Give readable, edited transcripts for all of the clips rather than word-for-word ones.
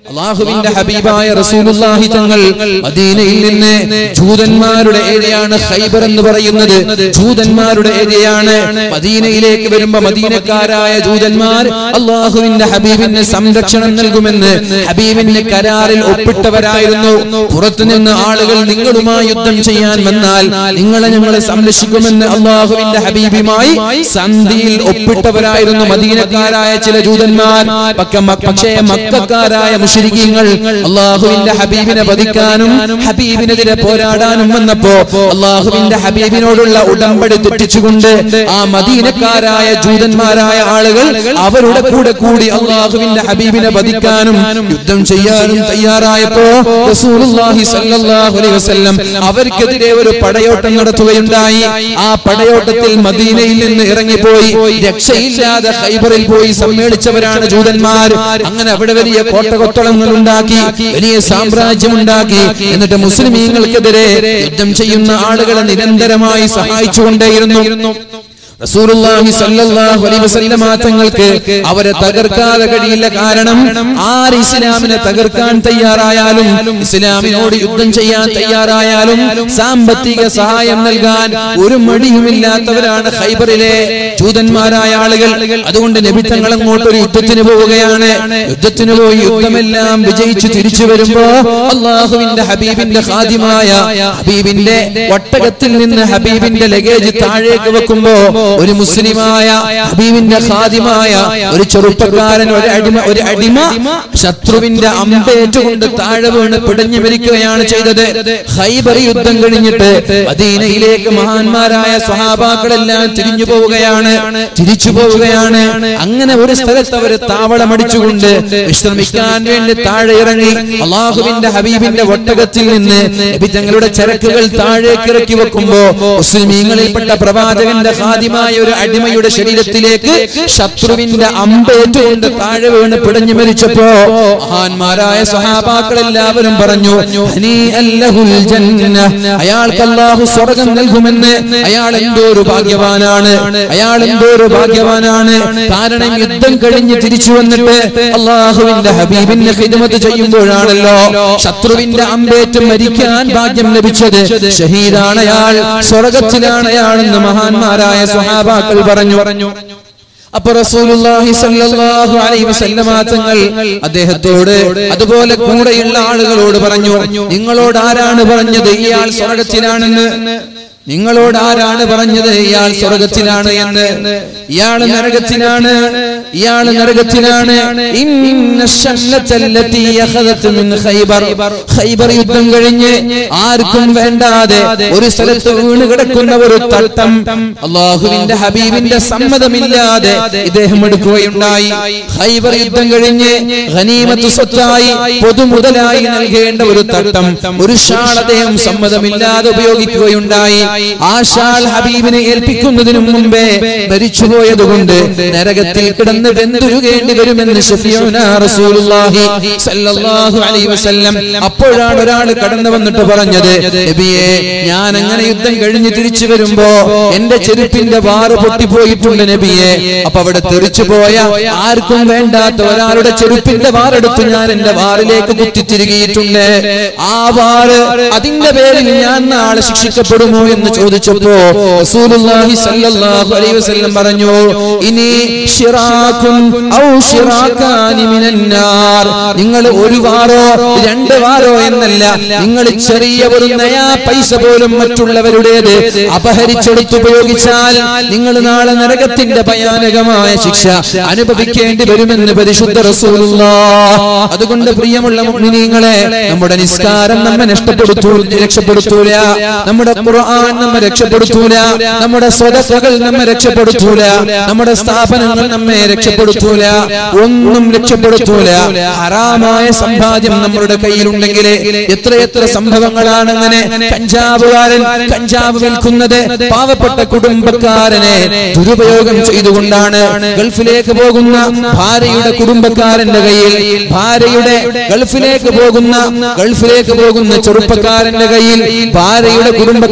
അല്ലാഹുവിന്റെ ഹബീബായ റസൂലുള്ളാഹി തങ്ങൾ മദീനയിൽ നിന്ന് ജൂതന്മാരുടെ ഏരിയയാണ് ഖൈബർ എന്ന് പറയുന്നത്. ജൂതന്മാരുടെ ഏരിയയാണ്. മദീനയിലേക്ക് വരുമ്പോൾ മദീനക്കാരായ ജൂതന്മാർ അല്ലാഹുവിന്റെ ഹബീബിന് സംരക്ഷണം നൽകുമെന്ന് ഹബീബിന്റെ കരാറിൽ ഒപ്പിട്ടവരായിരുന്നു. പുറത്തുനിന്ന് ആളുകൾ നിങ്ങളുമായി യുദ്ധം ചെയ്യാൻ വന്നാൽ നിങ്ങളെ ഞങ്ങൾ സംരക്ഷിക്കുമെന്ന് അല്ലാഹുവിന്റെ ഹബീബുമായി സന്ധിയിൽ ഒപ്പിട്ടവരായിരുന്നു മദീനക്കാരായ ചില ജൂതന്മാർ. പക്ഷേ മക്കക്കാരായ മുശ്രിക്കീങ്ങൾ അല്ലാഹുവിന്റെ ഹബീബിനെ വധിക്കാനും ഹബീബിനെതിരെ പോരാടാനും വന്നപ്പോ അല്ലാഹുവിന്റെ ഹബീബിനോടുള്ള ഉടമ്പടി തെറ്റിച്ചുകൊണ്ട് ആ മദീനക്കാരായ ജൂതന്മാരായ ആളുകൾ അവരുടെ കൂടെ കൂടി അല്ലാഹുവിന്റെ ഹബീബിനെ വധിക്കാനും യുദ്ധം ചെയ്യാനും തയ്യാറായപ്പോ റസൂലുള്ളാഹി സ്വല്ലല്ലാഹു അലൈഹി വസല്ലം അവർക്കെതിരെ ഒരു പടയോട്ടം നടത്തുകയുണ്ടായി. ആ പടയോട്ടത്തിൽ മദീനയിൽ നിന്ന് ഇറങ്ങിപ്പോയി രക്ഷയില്ലാതെ ഖൈബറിൽ പോയി സമ്മേളിച്ചവരാണ് ജൂതന്മാർ. അങ്ങനെ അവിടെ വലിയ കോട്ടകൊത്തളങ്ങൾ ഉണ്ടാക്കി, വലിയ സാമ്രാജ്യം ഉണ്ടാക്കി. എന്നിട്ട് മുസ്ലിമീങ്ങൾക്കെതിരെ യുദ്ധം ചെയ്യുന്ന ആളുകളെ നിരന്തരമായി സഹായിച്ചുകൊണ്ടേയിരുന്നു. റസൂലുള്ളാഹി സ്വല്ലല്ലാഹു അലൈഹി വസല്ലം തങ്ങൾക്ക് അവരെ തകർക്കാതെ കഴിയില്ല. കാരണം ആര് ഇസ്ലാമിനെ തകർക്കാൻ തയ്യാറായാലും ഇസ്ലാമിനോട് യുദ്ധം ചെയ്യാൻ തയ്യാറായാലും സാമ്പത്തിക സഹായം നൽകാൻ ഒരു മടിയുമില്ലാത്തവരാണ് ഖൈബറിലെ ജൂതന്മാരായ ആളുകൾ. അതുകൊണ്ട് നബി തങ്ങൾ അങ്ങോട്ട് ഒരു യുദ്ധത്തിന് പോവുകയാണ്. യുദ്ധത്തിന് പോയി യുദ്ധമെല്ലാം വിജയിച്ചു തിരിച്ചു വരുമ്പോ അല്ലാഹുവിന്റെ ഹബീബിന്റെ ഖാദിമായ ഹബീബിന്റെ ഒട്ടകത്തിൽ നിന്ന് ഹബീബിന്റെ ലഗേജ് താഴേക്ക് വെക്കുമ്പോ ഒരു മുസ്ലിമായ ഹബീബിന്റെ ഖാദിമായ ഒരു ചെറുപ്പക്കാരൻ ഒരു അടിമ ശത്രുവിന്റെ അമ്പേറ്റുകൊണ്ട് താഴെ വീണ് പിടഞ്ഞു മരിക്കുകയാണ് ചെയ്തത്. ഖൈബർ യുദ്ധം കഴിഞ്ഞിട്ട് മദീനയിലേക്ക് മഹാന്മാരായ സ്വഹാബാക്കളെല്ലാം തിരിച്ചു പോവുകയാണ്. അങ്ങനെ ഒരു സ്ഥലത്ത് അവർ താവളമടിച്ചുകൊണ്ട് വിശ്രമിക്കാൻ വേണ്ടി താഴെ ഇറങ്ങി. അല്ലാഹുവിന്റെ ഹബീബിന്റെ ഒട്ടകത്തിൽ നിന്ന് നബി തങ്ങളുടെ ചരക്കുകൾ താഴേക്ക് ഇറക്കി വെക്കുമ്പോ മുസ്ലിമീങ്ങളിൽപ്പെട്ട പ്രവാചകന്റെ ഖാദിമായ ഒരു അടിമയുടെ ശരീരത്തിലേക്ക് ശത്രുവിന്റെ അമ്പേറ്റുകൊണ്ട് താഴെ വീണ് പിടഞ്ഞു മരിച്ചപ്പോ മഹാന്മാരായ സ്വഹാബാക്കളെല്ലാവരും പറഞ്ഞു, അയാൾക്ക് അല്ലാഹു സ്വർഗ്ഗം നൽകുമെന്ന്. അയാൾ എന്തോ ഒരു ഭാഗ്യവാനാണ്. കാരണം യുദ്ധം കഴിഞ്ഞ് തിരിച്ചു വന്നിട്ട് അല്ലാഹുവിന്റെ ഹബീബിന്റെ ഖിദ്മത്ത് ചെയ്യുമ്പോഴാണല്ലോ ശത്രുവിന്റെ അമ്പേറ്റ് മരിക്കാൻ ഭാഗ്യം ലഭിച്ചത്. ഷഹീദാണ് അയാൾ, സ്വർഗ്ഗത്തിലാണ് അയാളെന്ന് മഹാന്മാരായ സ്വഹാബാക്കൾ പറഞ്ഞു. അപ്പൊ റസൂലുള്ളാഹി സ്വല്ലല്ലാഹു അലൈഹി വസല്ലം തങ്ങൾ അദ്ദേഹത്തോട് അതുപോലെ കൂടെയുള്ള ആളുകളോട് പറഞ്ഞു, നിങ്ങളോട് ആരാണ് പറഞ്ഞത് ഇയാൾ സ്വർഗ്ഗത്തിലാണെന്ന്? നിങ്ങളോട് ആരാണ് പറഞ്ഞത് ഇയാൾ സ്വർഗ്ഗത്തിലാണ് എന്ന്? ഇയാൾ നരകത്തിലാണ്. ഖൈബർ യുദ്ധം കഴിഞ്ഞ് ആർക്കും വേണ്ടാതെ ഒരു സ്ഥലത്ത് വീണ് കിടക്കുന്ന ഒരു തട്ടം അല്ലാഹുവിന്റെ ഹബീബിന്റെ സമ്മതമില്ലാതെ ഇദ്ദേഹം എടുക്കുകയുണ്ടായി. ഖൈബർ യുദ്ധം കഴിഞ്ഞ് ഗനീമത്ത് സ്വത്തായി പൊതുമുതലായി നൽകേണ്ട ഒരു തട്ടം, ഒരു ഷാൾ അദ്ദേഹം സമ്മതമില്ലാതെ ഉപയോഗിക്കുകയുണ്ടായി. ആ ഷാൾ ഹബീബിനെ ഏൽപ്പിക്കുന്നതിനു മുമ്പേ മരിച്ചുപോയതുകൊണ്ട് നരകത്തിൽ കിടന്ന് വെന്തുരുകേണ്ടി വരുമെന്ന് ശഫീഉനാ റസൂലുള്ളാഹി സ്വല്ലല്ലാഹു അലൈഹി വസല്ലം. അപ്പോഴാണ് ഒരാൾ കടന്നു വന്നിട്ട് പറഞ്ഞത്, നബിയേ, ഞാൻ അങ്ങനെ യുദ്ധം കഴിഞ്ഞ് തിരിച്ചു വരുമ്പോ എന്റെ ചെരുപ്പിന്റെ വാറ് പൊട്ടിപ്പോയിട്ടുണ്ട് നബിയേ. അപ്പൊ അവിടെ തെറിച്ചു പോയ ആർക്കും വേണ്ടാത്ത ഒരാളുടെ ചെരുപ്പിന്റെ വാറെടുത്ത് ഞാൻ എന്റെ വാറിലേക്ക് കുത്തിത്തിരുകിയിട്ടുണ്ട്. ആ വാറ് അതിന്റെ പേരിൽ ഞാൻ നാളെ ശിക്ഷിക്കപ്പെടുമോ എന്ന് ചോദിച്ചപ്പോ റസൂലുള്ളാഹി സ്വല്ലല്ലാഹു അലൈഹി വസല്ലം പറഞ്ഞു, ഇനി ശിറാകുൻ ഔ ശിറാകാനി മിനന്നാർ. നിങ്ങൾ ഒരു വാറോ രണ്ട് വാറോ എന്നല്ല, നിങ്ങൾ ചെറിയ ഒരു നയാ പൈസ പോലും മറ്റുള്ളവരുടേത് അപഹരിച്ചെടുത്തുപയോഗിച്ചാൽ നിങ്ങൾ നാളെ നരകത്തിന്റെ ഭയാനകമായ ശിക്ഷ അനുഭവിക്കേണ്ടി വരുമെന്ന് പരിശുദ്ധ റസൂലുള്ളാഹ്. അതുകൊണ്ട് പ്രിയമുള്ള മുഅ്മിനീങ്ങളെ, നമ്മുടെ നിസ്കാരം നമ്മെ രക്ഷപ്പെടുത്തൂല, നമ്മുടെ ഖുർആൻ നമ്മെ രക്ഷപ്പെടുത്തൂല, നമ്മുടെ സ്വതക്കകൾ നമ്മെ രക്ഷപ്പെടുത്തൂല, നമ്മുടെ സ്ഥാപനങ്ങൾ നമ്മെ രക്ഷപ്പെടുത്തൂല, ഒന്നും രക്ഷപ്പെടുത്തൂല. ഹറാമായ സമ്പാദ്യം നമ്മുടെ കയ്യിലുണ്ടെങ്കിൽ എത്രയെത്ര സംഭവങ്ങളാണ് അങ്ങനെ. കഞ്ചാവുകാരൻ കഞ്ചാവ് വിൽക്കുന്നത് പാവപ്പെട്ട കുടുംബക്കാരനെ ദുരുപയോഗം ചെയ്തുകൊണ്ടാണ്. ഗൾഫിലേക്ക് പോകുന്ന ഭാര്യയുടെ കുടുംബക്കാരന്റെ കയ്യിൽ, ഭാര്യയുടെ ഗൾഫിലേക്ക് പോകുന്ന ചെറുപ്പക്കാരന്റെ കയ്യിൽ ഭാര്യയുടെ കുടുംബക്കാരൻ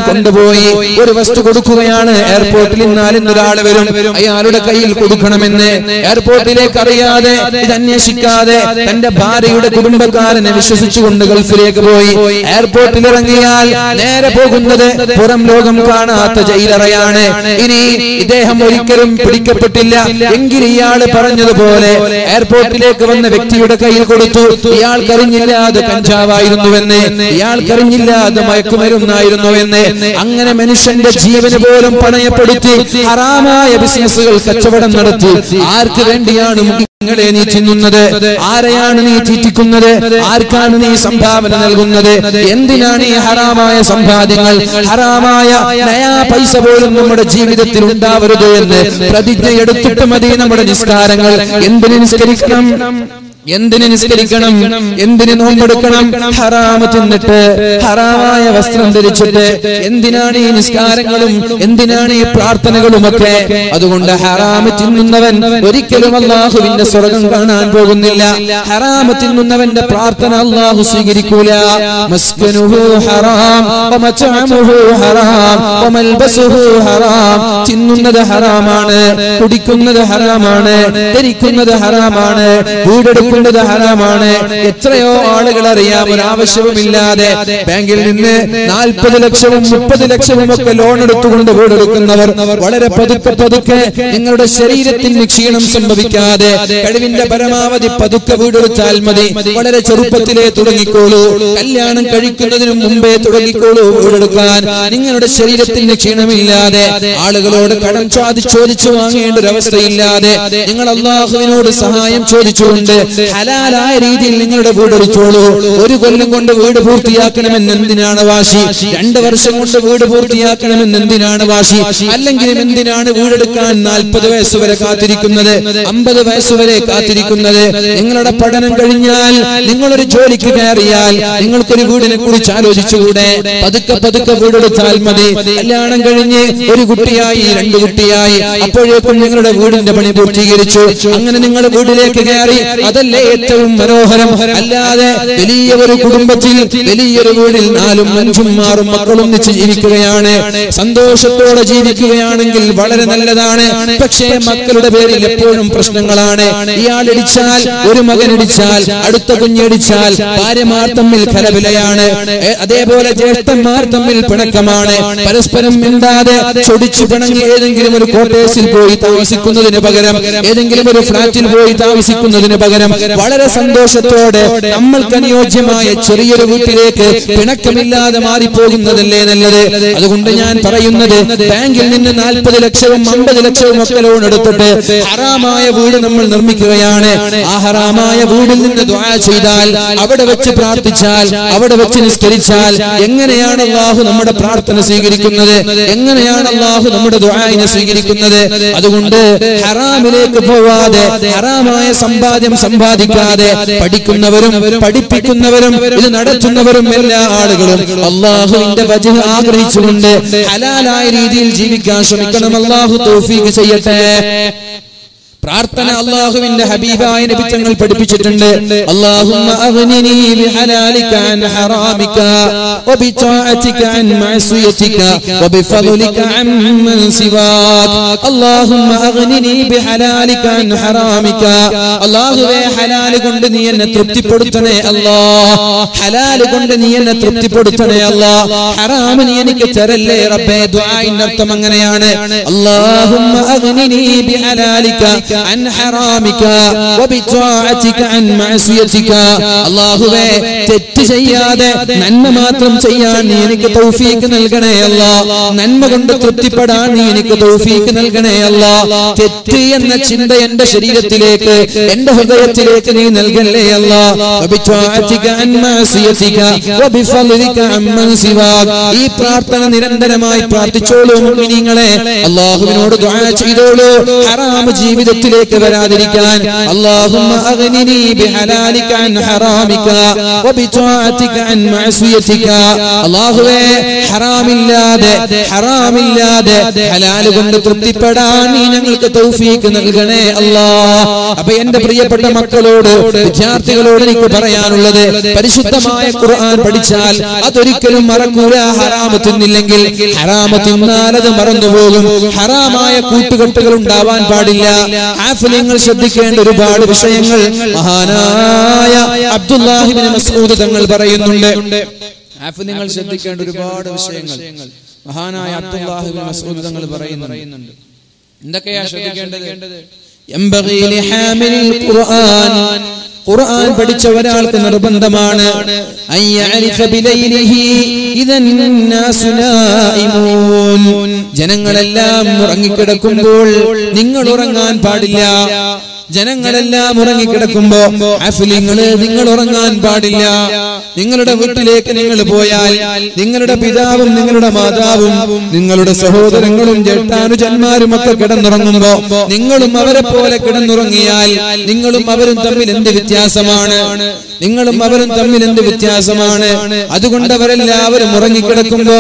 കൊണ്ടുപോയി ഒരു വസ്തു കൊടുക്കുകയാണ്. എയർപോർട്ടിൽ ഒരാൾ വരും, അയാളുടെ കയ്യിൽ കൊടുക്കണമെന്ന്. എയർപോർട്ടിലേക്ക് അറിയാതെ, ഇത് അന്വേഷിക്കാതെ തന്റെ ഭാര്യയുടെ കുടുംബക്കാരനെ വിശ്വസിച്ചുകൊണ്ട് ഗൾഫിലേക്ക് പോയി. എയർപോർട്ടിൽ ഇറങ്ങിയാൽ നേരെ പോകുന്നത് പുറം ലോകം കാണാത്ത ജയിലറയാണ്. ഇനി ഇദ്ദേഹം ഒരിക്കലും പിടിക്കപ്പെട്ടില്ല എങ്കിൽ ഇയാൾ പറഞ്ഞതുപോലെ എയർപോർട്ടിലേക്ക് വന്ന വ്യക്തിയുടെ കയ്യിൽ കൊടുത്തു. ഇയാൾക്കറിഞ്ഞില്ല അത് കഞ്ചാവായിരുന്നുവെന്ന്, ഇയാൾക്കറിഞ്ഞില്ല അത് മയക്കുമരുന്നായിരുന്നുവെന്ന്. അങ്ങനെ മനുഷ്യന്റെ ജീവന് പോലും പണയപ്പെടുത്തി ഹറാമായ ബിസിനസ്സുകൾ കച്ചവടം നടത്തി. ആർക്ക് വേണ്ടിയാണ് നിങ്ങളെ നീ തിന്നുന്നത്? ആരെയാണ് നീ തീറ്റിക്കുന്നത്? ആർക്കാണ് നീ സംഭാവന നൽകുന്നത്? എന്തിനാണ് ഈ ഹറാമായ സമ്പാദ്യങ്ങൾ, ഹറാമായ നയാ പൈസ പോലും നമ്മുടെ ജീവിതത്തിൽ ഉണ്ടാവരുത് എന്ന് പ്രതിജ്ഞ എടുത്തിട്ട് മതി നമ്മുടെ നിസ്കാരങ്ങൾ. എന്തിന് നിസ്കരിക്കണം? എന്തിന് നിസ്കരിക്കണം? എന്തിന് നോമ്പെടുക്കണം? ഹറാമ് തിന്നിട്ട്, ഹറാമായ വസ്ത്രം ധരിച്ചിട്ട് എന്തിനാണ് ഈ നിസ്കാരങ്ങളും, എന്തിനാണ് ഈ പ്രാർത്ഥനകളുമൊക്കെ? അതുകൊണ്ട് ഹറാമ് തിന്നുന്നവൻ ഒരിക്കലും അല്ലാഹുവിന്റെ സ്വർഗ്ഗം കാണാൻ പോകുന്നില്ല. ഹറാമ് തിന്നുന്നവന്റെ പ്രാർത്ഥന അല്ലാഹു സ്വീകരിക്കൂല. മസ്കനുഹു ഹറാം വമത്അമുഹു ഹറാം വമൽബസുഹു ഹറാം. തിന്നുന്നത് ഹറാമാണ്, കുടിക്കുന്നത് ഹറാമാണ്, ധരിക്കുന്നത് ഹറാമാണ്, വീടെടുക്കുന്നത് ഹറാമാണ്. എത്രയോ ആളുകൾ അറിയാം, ഒരു ആവശ്യവുമില്ലാതെ ബാങ്കിൽ നിന്ന് 40 ലക്ഷവും 30 ലക്ഷവും ഒക്കെ ലോൺ എടുത്തുകൊണ്ട് വീടെടുക്കുന്നവർ. വളരെ പതുക്കെ പതുക്കെ നിങ്ങളുടെ ശരീരത്തിന് ക്ഷീണം സംഭവിക്കാതെ കഴിവിന്റെ പരമാവധി പതുക്കെ വീടെടുത്താൽ മതി. വളരെ ചെറുപ്പത്തിലേ തുടങ്ങിക്കോളൂ, കല്യാണം കഴിക്കുന്നതിന് മുമ്പേ തുടങ്ങിക്കോളൂ വീടെടുക്കാൻ. നിങ്ങളുടെ ശരീരത്തിന് ക്ഷീണമില്ലാതെ, ആളുകളോട് കടം ചോദിച്ചു വാങ്ങേണ്ട ഒരു അവസ്ഥയില്ലാതെ, നിങ്ങൾ അല്ലാഹുവിനോട് സഹായം ചോദിച്ചുകൊണ്ട് ഹലാലായ രീതിയിൽ നിങ്ങളുടെ വീട് എടുത്തോളൂ. 1 കൊല്ലം കൊണ്ട് വീട് പൂർത്തിയാക്കണമെന്ന് എന്തിനാണ് വാശി? 2 വർഷം കൊണ്ട് വീട് പൂർത്തിയാക്കണമെന്ന് എന്തിനാണ് വാശി? അല്ലെങ്കിലും എന്തിനാണ് വീടെടുക്കാൻ 40 വയസ്സ് വരെ കാത്തിരിക്കുന്നത്, 50 വയസ്സ് വരെ കാത്തിരിക്കുന്നത്? നിങ്ങളുടെ പഠനം കഴിഞ്ഞാൽ, നിങ്ങളൊരു ജോലിക്ക് കയറിയാൽ നിങ്ങൾക്കൊരു വീടിനെ കുറിച്ച് ആലോചിച്ചുകൂടെ? പതുക്കെ പതുക്കെ വീടെടുത്താൽ മതി. കല്യാണം കഴിഞ്ഞ് 1 കുട്ടിയായി, 2 കുട്ടിയായി, അപ്പോഴേക്കും നിങ്ങളുടെ വീടിന്റെ പണി പൂർത്തീകരിച്ചു. അങ്ങനെ നിങ്ങൾ വീട്ടിലേക്ക് കയറി. അതല്ലേ ഏറ്റവും മനോഹരം? അല്ലാതെ വലിയ ഒരു കുടുംബത്തിൽ, വലിയൊരു വീടിൽ 4ഉം 5ഉം 6ഉം മക്കളും ഒന്നിച്ച് ജീവിക്കുകയാണ്. സന്തോഷത്തോടെ ജീവിക്കുകയാണെങ്കിൽ വളരെ നല്ലതാണ്. പക്ഷേ മക്കളുടെ പേരിൽ എപ്പോഴും പ്രശ്നങ്ങളാണ്. ഇയാൾ ഇടിച്ചാൽ, ഒരു മകൻ ഇടിച്ചാൽ, അടുത്ത കുഞ്ഞിടിച്ചാൽ ഭാര്യമാർ തമ്മിൽ കലവിലയാണ്. അതേപോലെ ജ്യേഷ്ഠന്മാർ തമ്മിൽ പിണക്കമാണ്. പരസ്പരം മിണ്ടാതെ ചൊടിച്ചു പിണങ്ങി ഏതെങ്കിലും ഒരു ക്വാർട്ടേഴ്സിൽ പോയി താമസിക്കുന്നതിന് പകരം, ഏതെങ്കിലും ഒരു ഫ്ളാറ്റിൽ പോയി താമസിക്കുന്നതിന് പകരം വളരെ സന്തോഷത്തോടെ നമ്മൾക്ക് അനുയോജ്യമായ ചെറിയൊരു വീട്ടിലേക്ക് പിണക്കമില്ലാതെ മാറിപ്പോകുന്നതല്ലേ നല്ലത്? അതുകൊണ്ട് ഞാൻ പറയുന്നത്, ബാങ്കിൽ നിന്ന് 40 ലക്ഷവും 50 ലക്ഷവും ഒക്കെ ലോൺ എടുത്തിട്ട് ഹറാമായ വീട് നമ്മൾ നിർമ്മിക്കുകയാണ്. ആ ഹറാമായ വീടിൽ നിന്ന് ദുആ ചെയ്താൽ, അവിടെ വെച്ച് പ്രാർത്ഥിച്ചാൽ, അവിടെ വെച്ച് നിസ്കരിച്ചാൽ എങ്ങനെയാണ് അല്ലാഹു നമ്മുടെ പ്രാർത്ഥന സ്വീകരിക്കുന്നത്? എങ്ങനെയാണ് അല്ലാഹു നമ്മുടെ ദുആഇനെ സ്വീകരിക്കുന്നത്? അതുകൊണ്ട് ഹറാമിലേക്ക് പോവാതെ, ഹറാമായ സമ്പാദ്യം സമ്പാദിക്കാതെ, പഠിക്കുന്നവരും പഠിപ്പിക്കുന്നവരും ഇത് നടത്തുന്നവരും എല്ലാ ആളുകളും അല്ലാഹുവിന്റെ വജ്ഹ് ആഗ്രഹിച്ചുകൊണ്ട് ഹലാലായ രീതിയിൽ ജീവിക്കാൻ ശ്രമിക്കണം. അല്ലാഹു തൗഫീഖ് ചെയ്യട്ടെ. പ്രാർത്ഥന അല്ലാഹുവിന്റെ ഹബീബായ നബി തങ്ങൾ പഠിപ്പിച്ചിട്ടുണ്ട്. അല്ലാഹുമ്മ അഗ്നിനി ബിഹലാലിക അൻ ഹറാമിക വബിതാഅതിക അൻ മഅസിയതിക വബിഫദ്ലിക അമ്മൻ സിവാക. അല്ലാഹുമ്മ അഗ്നിനി ബിഹലാലിക അൻ ഹറാമിക. അല്ലാഹുവേ, ഹലാൽ കൊണ്ട് നീ എന്നെ തൃപ്തിപ്പെടുത്തണേ അല്ലാഹ്. ഹലാൽ കൊണ്ട് നീ എന്നെ തൃപ്തിപ്പെടുത്തണേ അല്ലാഹ്. ഹറാം നീ എനിക്ക് തരല്ലേ റബ്ബേ. ദുആഇന്റെ അർത്ഥം അങ്ങനെയാണ്. അല്ലാഹുമ്മ അഗ്നിനി ബിഹലാലിക عن حرامك وبطاعتك عن معصيتك. അല്ലാഹുവേ, തെറ്റ് ചെയ്യാതെ നന്മ മാത്രം ചെയ്യാൻ നീ എനിക്ക് തൗഫീഖ് നൽകണേ അല്ലാഹ്. നന്മ കൊണ്ട് തൃപ്തിപ്പെടാൻ നീ എനിക്ക് തൗഫീഖ് നൽകണേ അല്ലാഹ്. തെറ്റ് എന്ന ചിന്ത എന്റെ ശരീരത്തിലേക്ക്, എന്റെ ഹൃദയത്തിലേക്ക് നീ നൽകല്ലേ അല്ലാഹ്. വബിത്വാഅതിക അൻ മഅസിയതിക വബിഫദ്ലിക അമ്മൻ സിവാക. ഈ പ്രാർത്ഥന നിരന്തരമായി പ്രാർത്ഥിച്ചോളൂ മുഅ്മിനീങ്ങളെ. അല്ലാഹുവിനോട് ദുആ ചെയ്തോളൂ. ഹറാം ജീവിതത്തിൽ തെറ്റിലേക്ക് വരാതിരിക്കാൻ അല്ലാഹുമ്മ അഗ്നിനി ബിഹലാലിക അൻ ഹറാമിക വബിതാഅതിക അൻ മഅസിയതിക. അല്ലാഹുവേ ഹറാമില്ലാതെ ഹലാൽ കൊണ്ട് തൃപ്തിപ്പെടാൻ നീ ഞങ്ങൾക്ക് തൗഫീഖ് നൽകണേ അല്ലാഹ്. അപ്പോൾ എൻ്റെ പ്രിയപ്പെട്ട മക്കളോട്, വിദ്യാർത്ഥികളോട് എനിക്ക് പറയാനുള്ളത്, പരിശുദ്ധമായ ഖുർആൻ പഠിച്ചാൽ അതൊരിക്കലും മറക്കൂല. ഹറാമ തിന്നില്ലെങ്കിൽ, ഹറാമ തിന്നാൽ അത് മറന്നുപോകും. ഹറാമായ കൂട്ടുകെട്ടുകൾ ഉണ്ടാവാൻ പാടില്ല. ഹാഫിലിങ്ങൾ ശ്രദ്ധിക്കേണ്ട ഒരുപാട് വിഷയങ്ങൾ മഹാനായ അബ്ദുല്ലാഹി ഇബ്നു മസ്ഊദ് തങ്ങൾ പറയുന്നുണ്ട്. ഹാഫിലിങ്ങൾ ശ്രദ്ധിക്കേണ്ട ഒരുപാട് വിഷയങ്ങൾ മഹാനായ അബ്ദുല്ലാഹി ഇബ്നു മസ്ഊദ് തങ്ങൾ പറയുന്നുണ്ട്. എന്തൊക്കെയാ ശ്രദ്ധിക്കേണ്ടത്? യംബഗി ലിഹാമിലിൽ ഖുർആൻ, ഖുർആൻ പഠിച്ച ഒരാൾക്ക് നിർബന്ധമാണ് അയ്യഅരിഫ ബിലൈലിഹി ഇദൻ നാസു നായിമൂൻ, ജനങ്ങളെല്ലാം ഉറങ്ങിക്കിടക്കുമ്പോൾ നിങ്ങൾ ഉറങ്ങാൻ പാടില്ല. ജനങ്ങളെല്ലാം ഉറങ്ങിക്കിടക്കുമ്പോ നിങ്ങൾ ഉറങ്ങാൻ പാടില്ല. നിങ്ങളുടെ വീട്ടിലേക്ക് നിങ്ങൾ പോയാൽ നിങ്ങളുടെ പിതാവും നിങ്ങളുടെ മാതാവും നിങ്ങളുടെ സഹോദരങ്ങളും ജേഷ്ഠാനുജന്മാരും ഒക്കെ കിടന്നുറങ്ങുമ്പോ നിങ്ങളും അവരെ പോലെ കിടന്നുറങ്ങിയാൽ നിങ്ങളും അവരും തമ്മിൽ എന്ത് വ്യത്യാസമാണ്? അതുകൊണ്ട് അവരെല്ലാവരും ഉറങ്ങിക്കിടക്കുമ്പോ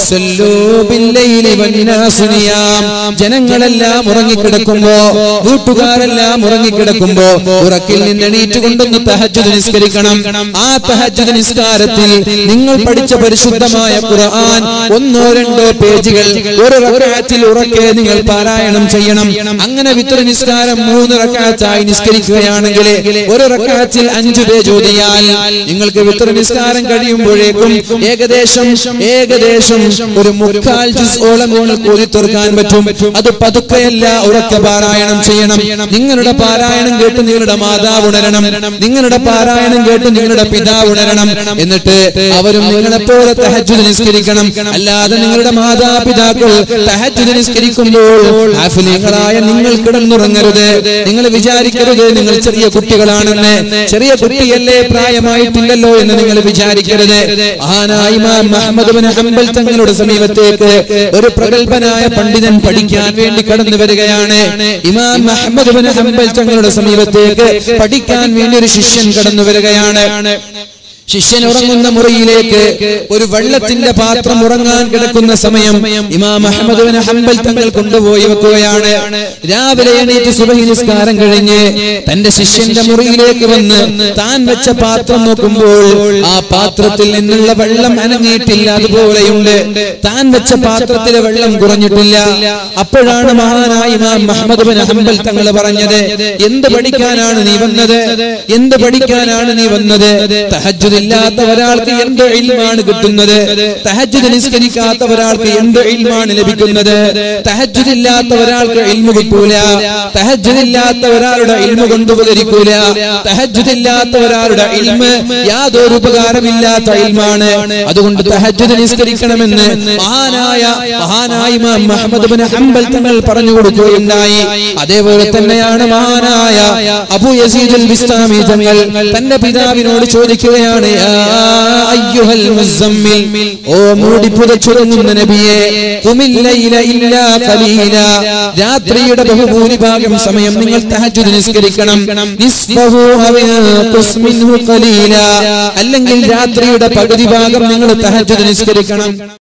ജനങ്ങളെല്ലാം ഉറങ്ങിക്കിടക്കുമ്പോ, വീട്ടുകാരെല്ലാം ഉറങ്ങിക്കിടക്കുമ്പോ ഉറക്കിൽ നിന്ന് എണീറ്റ് കൊണ്ടൊന്ന് തഹജ്ജുദ് നിസ്കരിക്കണം. ആ തഹജ്ജുദ് നിസ്കാരത്തിൽ നിങ്ങൾ പഠിച്ച പരിശുദ്ധമായ ഖുർആൻ 1-2 പേജുകൾ ഒരു റക്അത്തിൽ ഉറക്കെ നിങ്ങൾ പാരായണം ചെയ്യണം. അങ്ങനെ വിത്ർ നിസ്കാരം 3 റക്അത്തായി നിസ്കരിക്കുകയാണെങ്കിൽ ഒരു റക്അത്തിൽ 5 പേജ് ഓതിയാൽ നിങ്ങൾക്ക് വിത്ർ നിസ്കാരം കഴിയുമ്പോഴേക്കും ഏകദേശം ഒരു 3/4 ജുസ്ഓളം നിങ്ങൾക്ക് ഓതി തീർക്കാൻ പറ്റും. അത് പതുക്കെയല്ല, ഉറക്കെ പാരായണം ചെയ്യണം. നിങ്ങളുടെ പാരായണം കേട്ട് നിങ്ങളുടെ മാതാവ് ഉണരണം, നിങ്ങളുടെ പാരായണം കേട്ട് നിങ്ങളുടെ പിതാവ് ഉണരണം. എന്നിട്ട് അവരും നിങ്ങളെപ്പോലെ തഹജ്ജുദ് നിസ്കരിക്കണം. അല്ലാതെ നിങ്ങളുടെ മാതാപിതാക്കൾ തഹജ്ജുദ് നിസ്കരിക്കുമ്പോൾ ഹാഫിലീങ്ങളായ നിങ്ങൾ കിടന്നുറങ്ങരുത്. നിങ്ങൾ വിചാരിക്കരുത് നിങ്ങൾ ചെറിയ കുട്ടികളാണെന്ന്. ചെറിയ കുട്ടിയല്ലേ, പ്രായമായിട്ടില്ലല്ലോ എന്ന് നിങ്ങൾ വിചാരിക്കരുത്. മഹാനായ ഇമാം അഹ്മദ് ഇബ്നു ഹംബൽ തങ്ങളുടെ സമീപത്തേക്ക് ഒരു പ്രഗൽഭനായ പണ്ഡിതൻ പഠിക്കാൻ വേണ്ടി കടന്നു വരികയാണ്. ഇമാം അഹ്മദ് ഇബ്നു ഹംബൽ തങ്ങളുടെ സമീപത്തേക്ക് പഠിക്കാൻ വേണ്ടി ഒരു ശിഷ്യൻ കടന്നു വരികയാണ്. ശിഷ്യൻ ഉറങ്ങുന്ന മുറിയിലേക്ക് ഒരു വെള്ളത്തിന്റെ പാത്രം ഉറങ്ങാൻ കിടക്കുന്ന സമയം ഇമാം അഹ്മദ് ഇബ്നു ഹംബൽ തങ്ങൾ കൊണ്ടുപോയി വെക്കുകയാണ്. രാവിലെ എണീറ്റ് സുബഹി നിസ്കാരം കഴിഞ്ഞ് തന്റെ ശിഷ്യന്റെ മുറിയിലേക്ക് വന്ന് താൻ വെച്ച പാത്രം നോക്കുമ്പോൾ ആ പാത്രത്തിൽ നിന്നുള്ള വെള്ളം അനങ്ങിയിട്ടില്ല, അതുപോലെയുണ്ട്. താൻ വെച്ച പാത്രത്തിലെ വെള്ളം കുറഞ്ഞിട്ടില്ല. അപ്പോഴാണ് മഹാനായ ഇമാം അഹ്മദ് ഇബ്നു ഹംബൽ തങ്ങൾ പറഞ്ഞത്, എന്ത് പഠിക്കാനാണ് നീ വന്നത്? തഹജ്ജുദ് ഇല്ലാത്ത ഒരാൾക്ക് എന്ത് ഇൽമാണ് കിട്ടുന്നത്? തഹജ്ജുദ് നിസ്കരിക്കാത്ത ഒരാൾക്ക് എന്ത് ഇൽമാണ് ലഭിക്കുന്നത്? തഹജ്ജുദ് ഇല്ലാത്ത ഒരാൾക്ക് ഇൽമു കിട്ടൂല. തഹജ്ജുദ് ഇല്ലാത്ത ഒരാളുടെ ഇൽമു കൊണ്ട് ഉപകരിക്കൂല. തഹജ്ജുദ് ഇല്ലാത്ത ഒരാളുടെ ഇൽമ് യാതൊരു ഉപകാരമില്ലാത്ത ഇൽമാണ്. അതുകൊണ്ട് തഹജ്ജുദ് നിസ്കരിക്കണമെന്ന് മഹാനായ ഇമാം അഹ്മദ് ഇബ്നു ഹംബൽ തങ്ങൾ പറഞ്ഞു കൊടുക്കുകയുണ്ടായി. അതേപോലെ തന്നെയാണ് മഹാനായ അബൂ യസീദ് അൽ ബിസ്താമി തങ്ങൾ തന്റെ പിതാവിനോട് ചോദിക്കുകയാണ്, അയ്യുഹൽ മുസമ്മിൽ, ഓ മൂടി പുതച്ചുറങ്ങുന്ന നബിയേ, ഖുമിൽ ലൈല ഇല്ലാ ഖലീല, രാത്രിയുടെ ബഹുഭൂരിഭാഗം സമയം നിങ്ങൾ തഹജ്ജുദ് നിസ്കരിക്കണം. നിസ്ഫഹു അവ ഖുസ് മിൻഹു ഖലീല, അല്ലെങ്കിൽ രാത്രിയുടെ പകുതി ഭാഗം നിങ്ങൾ തഹജ്ജുദ് നിസ്കരിക്കണം.